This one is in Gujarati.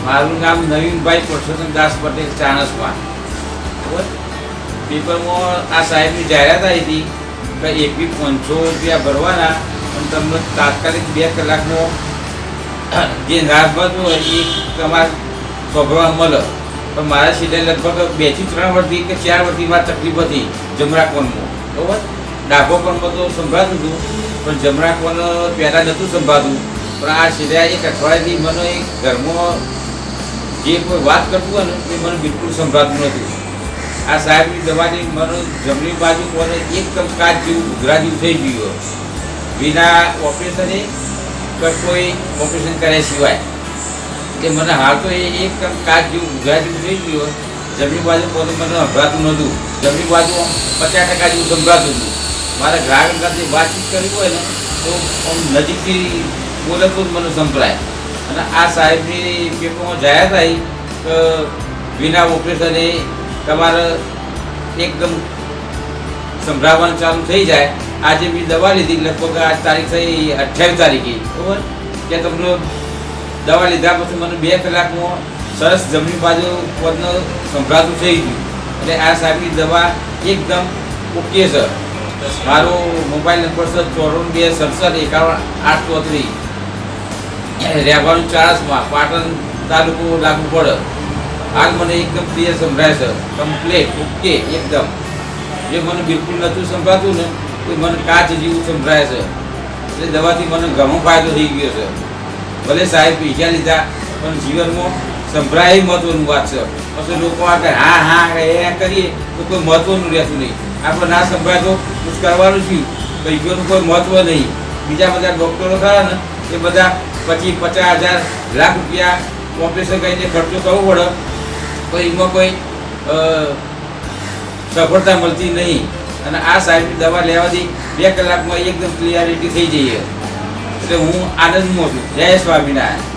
મારું નામ નવીનભાઈ પરસોત્તમદાસ પટેલ ચાણસમા. બરાબર. પેપરમાં આ સાહેબની જાહેરાત આવી હતી કે ₹500 ભરવાના અને તમને તાત્કાલિક 2 કલાકમાં જે નાશભાત હોય એ તમારે સાંભળવા મળે. પણ મારા સીધે લગભગ 2 થી 3 વર્ષથી કે 4 વર્ષથી મારી તકલીફ હતી જમરાકોનમાં. બરાબર. ડાભોપણમાં તો સંભળાતું હતું પણ જમરાકોન પહેલાં નહોતું સંભળાતું. પણ આ સીધા એક અઠવાડિયાથી મને એક ઘરમાં જે કોઈ વાત કરતું હોય ને એ મને બિલકુલ સંભળાતું નહોતું. આ સાહેબની દવાની મને જમણી બાજુ કોને એકદમ કાચ જેવું ઉઘરા જેવું થઈ ગયું વિના ઓપરેશને કે કોઈ ઓપરેશન કર્યા સિવાય. એટલે મને હાલ તો એ એકદમ કાચ જેવું ઉઘરા જેવું થઈ ગયું. જમણી બાજુ કોને મને સંભળાતું નહોતું. જમણી બાજુ 50% જેવું સંભળાતું હતું. મારા ગ્રાહક સાથે વાતચીત કરવી હોય ને તો આમ નજીકથી બોલે તો જ મને સંભળાય. અને આ સાહેબની પેપરમાં જાહેરાત આવી કે વિના ઓપરેશને તમારે એકદમ સંભળાવવાનું ચાલુ થઈ જાય. આજે મેં દવા લીધી લગભગ આ તારીખ થઈ 28 તારીખે. બરાબર. કે તમને દવા લીધા પછી મને 2 કલાકમાં સરસ જમણી બાજુ પદનો સંભળાતું થઈ ગયું. એટલે આ સાહેબની દવા એકદમ ઓકે છે. મારો મોબાઈલ નંબર છે 94 267 51 834. રહેવાનું ચાણસમા, પાટણ તાલુકો લાગુ પડે. હાલ મને એકદમ ક્લિયર સંભળાય છે, કમ્પ્લેટ ઓકે એકદમ. જે મને બિલકુલ નહોતું સંભળાતું ને એ મને કાચ જેવું સંભળાય છે. એટલે દવાથી મને ઘણો ફાયદો થઈ ગયો છે. ભલે સાહેબ પૈસા લીધા પણ જીવનમાં સંભળાય એ મહત્વનું વાત છે. પછી લોકો આ હા હા એ કરીએ તો કોઈ મહત્વનું રહેતું નહીં. આપણે ના સંભળાય તો કુછ કરવાનું છું, પૈસાનું કોઈ મહત્વ નહીં. બીજા બધા ડૉક્ટરો ખરા ને એ બધા 25-50,000 લાખ રૂપિયા ઓપરેશન કરીને ખર્ચો કરવો પડે તો એમાં કોઈ સફળતા મળતી નહીં. અને આ સાહેબની દવા લેવાથી 2 કલાકમાં એકદમ ક્લિયરિટી થઈ જઈએ. એટલે હું આનંદમાં છું. જય સ્વામિનારાયણ.